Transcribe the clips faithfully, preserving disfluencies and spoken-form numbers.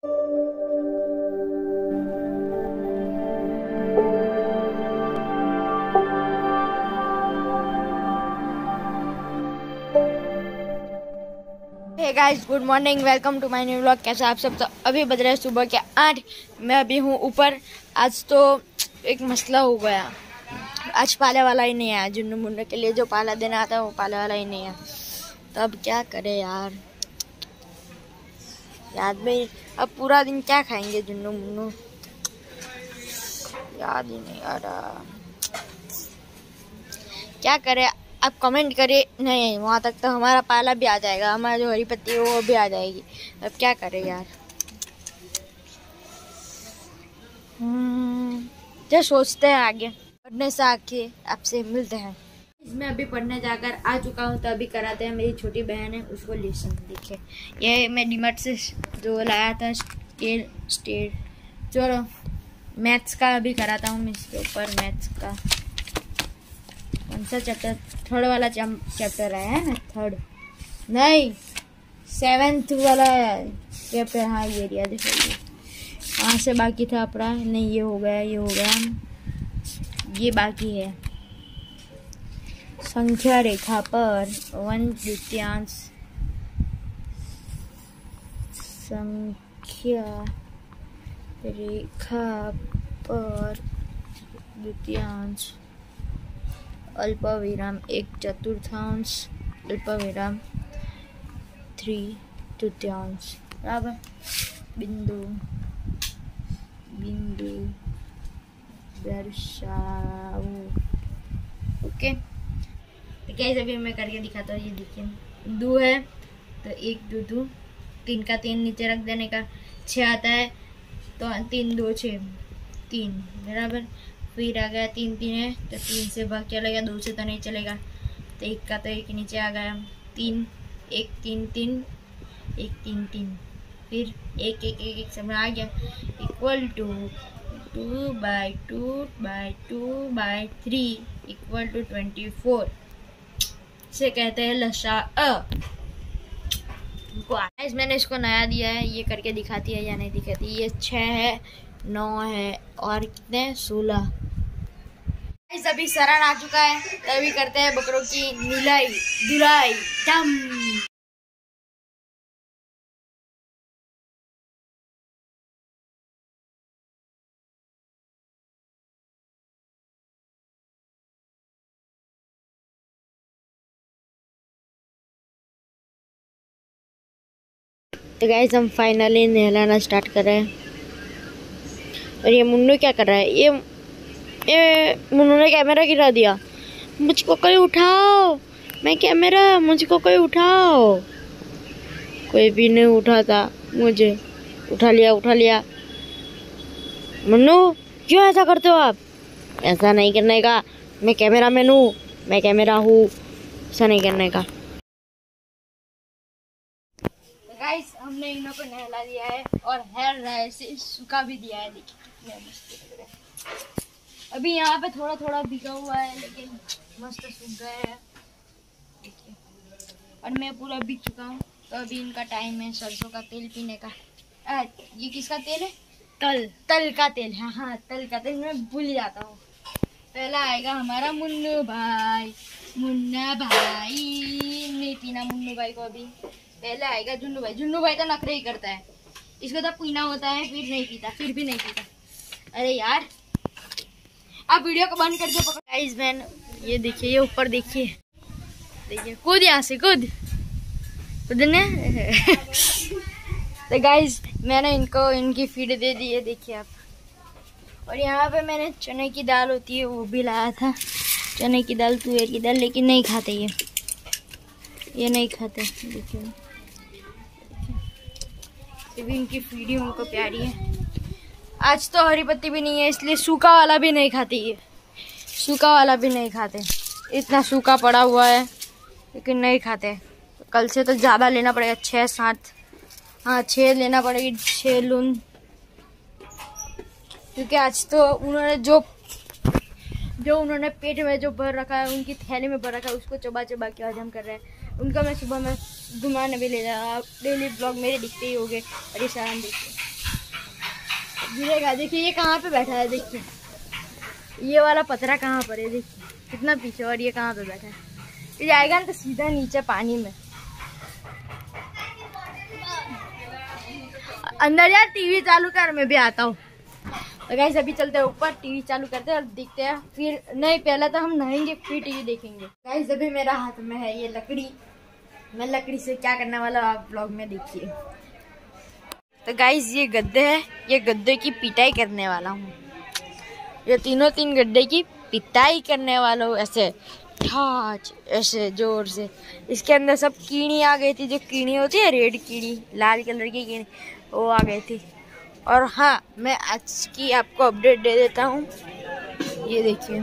Hey guys, good morning, welcome to my new vlog. कैसे आप सब? तो अभी बज रहे हैं सुबह के आठ। मैं अभी हूँ ऊपर। आज तो एक मसला हो गया, आज पाले वाला ही नहीं आया। जुन्नू मुन्नू के लिए जो पाला देना आता है वो पाले वाला ही नहीं है। तो अब क्या करे यार, याद में अब पूरा दिन क्या खाएंगे जुन्नू मुन्नू, याद ही नहीं आ रहा। क्या करे, आप कमेंट करिए। नहीं, वहाँ तक तो हमारा पाला भी आ जाएगा, हमारा जो हरी पत्ती है वो भी आ जाएगी। अब क्या करें यार, जो सोचते हैं आगे। पढ़ने से आके आपसे मिलते हैं। इसमें अभी पढ़ने जाकर आ चुका हूँ, तो अभी कराते हैं। मेरी छोटी बहन है, उसको लेसन देखिए। ये मैं डीमार्ट से जो लाया था स्टेट स्टेट जो मैथ्स का अभी कराता हूँ मैं इसके ऊपर। मैथ्स का कौन सा चैप्टर? थर्ड वाला चैप्टर है ना, थर्ड नहीं सेवेंथ वाला चैप्टर। हाँ ये रिया देखो, वहाँ से बाकी था अपना। नहीं ये हो गया, ये हो गया, ये बाकी है। संख्या रेखा पर वन तृतीयांश, संख्या रेखा पर द्वितीयांश, अल्प विराम एक चतुर्थांश, अल्प विराम थ्री तृतीयांश, बराबर। बिंदु बिंदु दर्शाओ। ओके, तो कैसे अभी मैं करके दिखाता हूँ। ये देखिए, दो है तो एक दो दो, तीन का तीन नीचे रख देने का, छः आता है तो तीन दो छः, तीन बराबर। फिर आ गया तीन तीन है तो तीन से भाग चलेगा, दो से तो नहीं चलेगा, तो एक का तो एक नीचे आ गया। तीन एक तीन तीन, एक तीन तीन, फिर एक एक एक एक सब आ गया। Equal to two by two by two by three equal to twenty four से कहते हैं लसा अ। मैंने इसको नया दिया है, ये करके दिखाती है या नहीं दिखाती। ये छः है, नौ है और कितने, सोलह। अभी शरण आ चुका है, तभी करते हैं बकरों की नुलाई धुलाई दम। तो गाइस हम फाइनली नहलाना स्टार्ट कर रहे हैं। और ये मुन्नू क्या कर रहा है? ये ये मुन्नू ने कैमरा गिरा दिया। मुझको कोई उठाओ, मैं कैमरा, मुझको कोई उठाओ। कोई भी नहीं उठाता, मुझे उठा लिया उठा लिया। मुन्नू क्यों ऐसा करते हो आप? ऐसा नहीं करने का, मैं कैमरा मैन हूँ, मैं कैमरा हूँ, ऐसा नहीं करने का। गाइस हमने इन्हों को नहला दिया है और हेयर ड्रायर से सूखा भी दिया है। देखिए अभी यहाँ पे थोड़ा थोड़ा भीगा हुआ है, लेकिन मस्त सूख गया है। देखिए, और मैं पूरा भीग चुका हूँ। तो अभी इनका टाइम है सरसों का तेल पीने का। आ, ये किसका तेल है? तल तल का तेल। हाँ हाँ तल का तेल, मैं भूल जाता हूँ। पहला आएगा हमारा मुन्नू भाई, मुन्ना भाई नहीं पीना मुन्नू भाई को अभी। पहले आएगा जुन्नू भाई। जुन्नू भाई तो नखरे ही करता है, इसको तो पीना होता है फिर नहीं पीता, फिर भी नहीं पीता। अरे यार आप वीडियो को बंद कर दो। गाइस मैन ये देखिए, ये ऊपर देखिए, देखिए कूद, यहाँ से कूद कूदने। तो गाइस मैंने इनको इनकी फीड दे दी है, देखिए आप। और यहाँ पे मैंने चने की दाल होती है वो भी लाया था, चने की दाल, तुअर की दाल, लेकिन नहीं खाते ये ये नहीं खाते। देखिए ये भी इनकी फीडिंग उनको प्यारी है। आज तो हरी पत्ती भी नहीं है, इसलिए सूखा वाला भी नहीं खाती ये, सूखा वाला भी नहीं खाते। इतना सूखा पड़ा हुआ है लेकिन नहीं खाते। तो कल से तो ज़्यादा लेना पड़ेगा, छः सात, हाँ छः लेना पड़ेगी, छः लून। क्योंकि आज तो उन्होंने जो जो उन्होंने पेट में जो भर रखा है, उनकी थैली में भर रखा है, उसको चबा चबा के हजम कर रहे हैं। उनका मैं सुबह में घुमाने भी ले जा रहा। डेली ब्लॉग मेरे दिखते ही होंगे। अरे सर देखिए गिरेगा। देखिए ये कहाँ पे बैठा है, देखिए ये वाला पतरा कहाँ पर है, देखिए कितना पीछे, और ये कहाँ पे बैठा है। ये जाएगा ना तो सीधा नीचे पानी में। अंदर यार टीवी चालू कर, मैं भी आता हूँ। तो गाइस अभी चलते हैं ऊपर, टीवी चालू करते हैं और देखते हैं। फिर नहीं, पहले तो हम नहाएंगे फिर टीवी देखेंगे। गाइस अभी मेरा हाथ में है ये लकड़ी, मैं लकड़ी से क्या करने वाला आप ब्लॉग में देखिए। तो गाइस ये गद्दे है, ये गद्दे की पिटाई करने वाला हूँ। ये तीनों तीन गड्ढे की पिटाई करने वाला हूँ, ऐसे ठाच ऐसे जोर से। इसके अंदर सब कीड़ी आ गई थी, जो कीड़ी होती है रेड कीड़ी, लाल कलर की कीड़ी, वो आ गई थी। और हाँ, मैं आज की आपको अपडेट दे देता हूँ। ये देखिए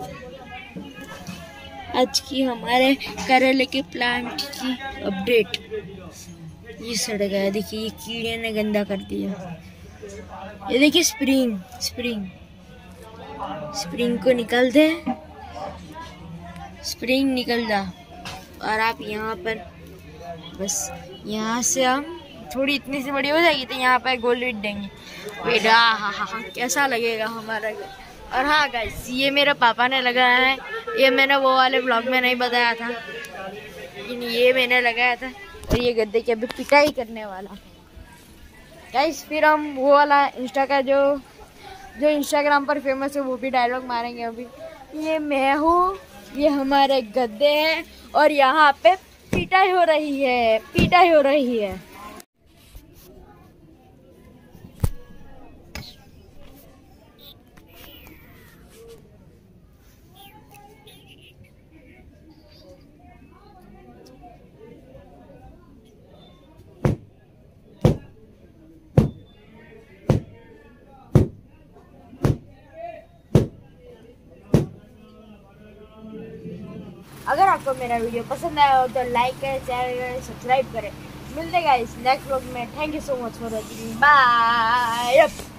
आज की हमारे करेले के प्लांट की अपडेट। ये सड़ गया, देखिए ये कीड़े ने गंदा कर दिया। ये देखिए स्प्रिंग स्प्रिंग स्प्रिंग को निकल दे, स्प्रिंग निकल जा। और आप यहाँ पर बस यहाँ से हम थोड़ी इतनी सी बड़ी हो जाएगी तो यहाँ पर गोल लिट देंगे। बेटा हाँ हाँ हाँ कैसा लगेगा हमारा घर। और हाँ गाइस ये मेरे पापा ने लगाया है, ये मैंने वो वाले ब्लॉग में नहीं बताया था, लेकिन ये मैंने लगाया था। और ये गद्दे की अभी पिटाई करने वाला गाइस। फिर हम वो वाला इंस्टा का जो जो इंस्टाग्राम पर फेमस है वो भी डायलॉग मारेंगे। अभी ये मैं हूँ, ये हमारे गद्दे हैं और यहाँ पे पिटाई हो रही है, पिटाई हो रही है। अगर आपको मेरा वीडियो पसंद आया हो तो लाइक करें, शेयर करें, सब्सक्राइब करें। मिलते हैं गाइस नेक्स्ट व्लॉग में। Thank you so much for watching, bye.